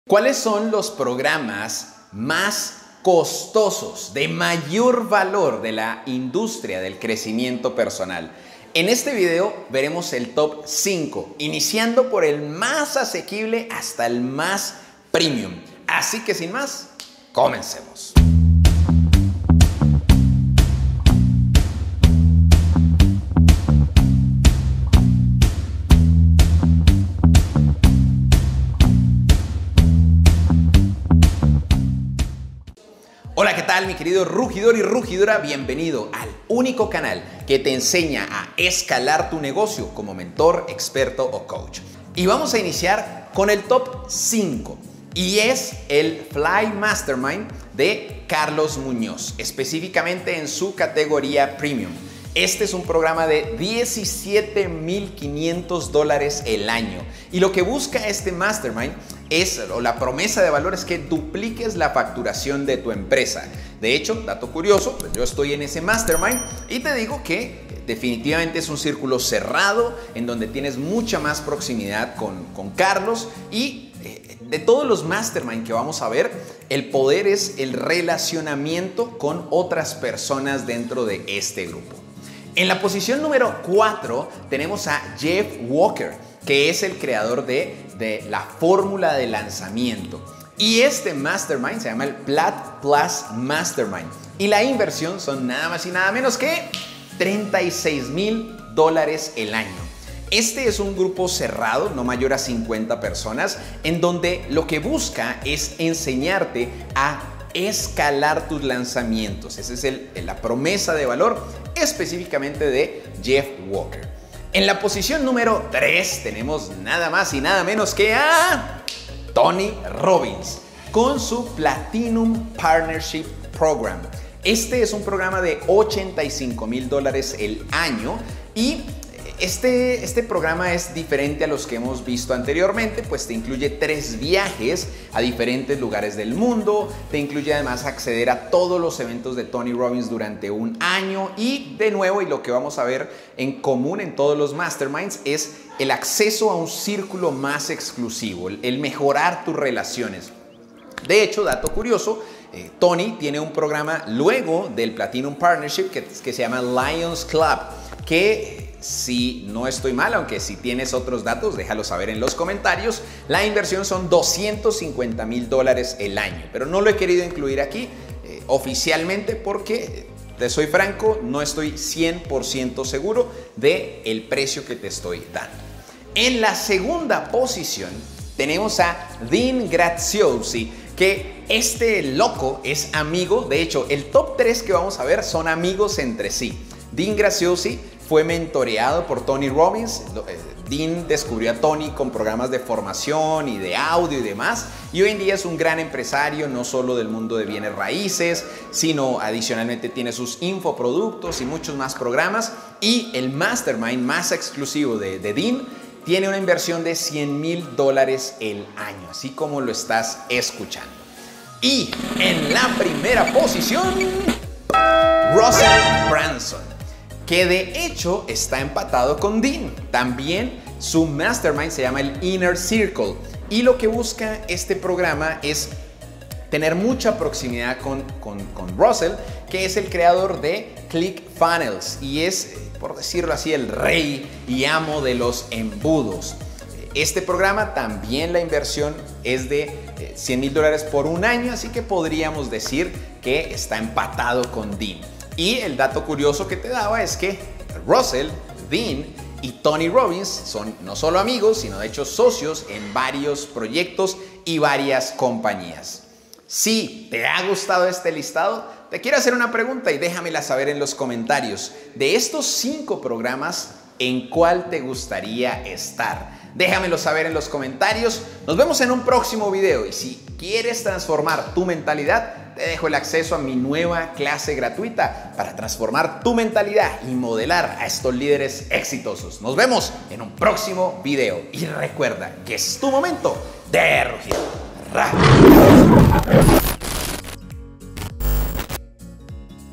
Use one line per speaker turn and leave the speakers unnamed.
¿Cuáles son los programas más costosos, de mayor valor de la industria del crecimiento personal? En este video veremos el top 5, iniciando por el más asequible hasta el más premium. Así que sin más, comencemos. Hola, ¿qué tal mi querido rugidor y rugidora? Bienvenido al único canal que te enseña a escalar tu negocio como mentor, experto o coach. Y vamos a iniciar con el top 5 y es el Fly Mastermind de Carlos Muñoz, específicamente en su categoría Premium. Este es un programa de $17,500 el año y lo que busca este Mastermind o la promesa de valor es que dupliques la facturación de tu empresa. De hecho, dato curioso, pues yo estoy en ese Mastermind y te digo que definitivamente es un círculo cerrado en donde tienes mucha más proximidad con Carlos y de todos los Mastermind que vamos a ver, el poder es el relacionamiento con otras personas dentro de este grupo. En la posición número 4 tenemos a Jeff Walker, que es el creador de la fórmula de lanzamiento. Y este Mastermind se llama el Plat Plus Mastermind. Y la inversión son nada más y nada menos que $36,000 el año. Este es un grupo cerrado, no mayor a 50 personas, en donde lo que busca es enseñarte a escalar tus lanzamientos. Esa es la promesa de valor específicamente de Jeff Walker. En la posición número 3 tenemos nada más y nada menos que a Tony Robbins con su Platinum Partnership Program. Este es un programa de $85,000 el año y este programa es diferente a los que hemos visto anteriormente, pues te incluye 3 viajes a diferentes lugares del mundo, te incluye además acceder a todos los eventos de Tony Robbins durante un año y de nuevo, y lo que vamos a ver en común en todos los Masterminds es el acceso a un círculo más exclusivo, el mejorar tus relaciones. De hecho, dato curioso, Tony tiene un programa luego del Platinum Partnership que se llama Lions Club, que si no estoy mal, aunque si tienes otros datos, déjalo saber en los comentarios. La inversión son $250,000 el año, pero no lo he querido incluir aquí oficialmente porque, te soy franco, no estoy 100% seguro del precio que te estoy dando. En la segunda posición tenemos a Dean Graziosi, que este loco es amigo. De hecho, el top 3 que vamos a ver son amigos entre sí. Dean Graziosi fue mentoreado por Tony Robbins. Dean descubrió a Tony con programas de formación y de audio y demás. Y hoy en día es un gran empresario, no solo del mundo de bienes raíces, sino adicionalmente tiene sus infoproductos y muchos más programas. Y el Mastermind más exclusivo de Dean tiene una inversión de $100,000 el año, así como lo estás escuchando. Y en la primera posición, Russell Brunson, que de hecho está empatado con Dean. También su Mastermind se llama el Inner Circle y lo que busca este programa es tener mucha proximidad con Russell, que es el creador de ClickFunnels y es, por decirlo así, el rey y amo de los embudos. Este programa también la inversión es de $100,000 por un año, así que podríamos decir que está empatado con Dean. Y el dato curioso que te daba es que Russell, Dean y Tony Robbins son no solo amigos, sino de hecho socios en varios proyectos y varias compañías. Si te ha gustado este listado, te quiero hacer una pregunta y déjamela saber en los comentarios. De estos 5 programas, ¿en cuál te gustaría estar? Déjamelo saber en los comentarios. Nos vemos en un próximo video y si quieres transformar tu mentalidad, te dejo el acceso a mi nueva clase gratuita para transformar tu mentalidad y modelar a estos líderes exitosos. Nos vemos en un próximo video y recuerda que es tu momento de rugir.